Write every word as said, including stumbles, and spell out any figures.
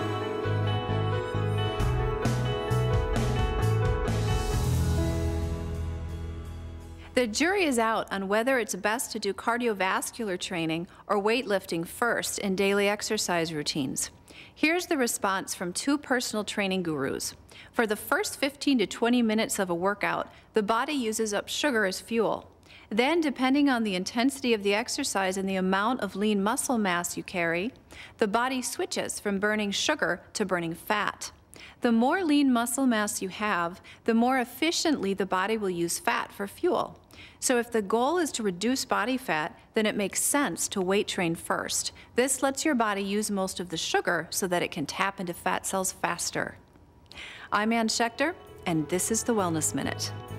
The jury is out on whether it's best to do cardiovascular training or weightlifting first in daily exercise routines. Here's the response from two personal training gurus. For the first fifteen to twenty minutes of a workout, the body uses up sugar as fuel. Then, depending on the intensity of the exercise and the amount of lean muscle mass you carry, the body switches from burning sugar to burning fat. The more lean muscle mass you have, the more efficiently the body will use fat for fuel. So if the goal is to reduce body fat, then it makes sense to weight train first. This lets your body use most of the sugar so that it can tap into fat cells faster. I'm Ann Schechter, and this is the Wellness Minute.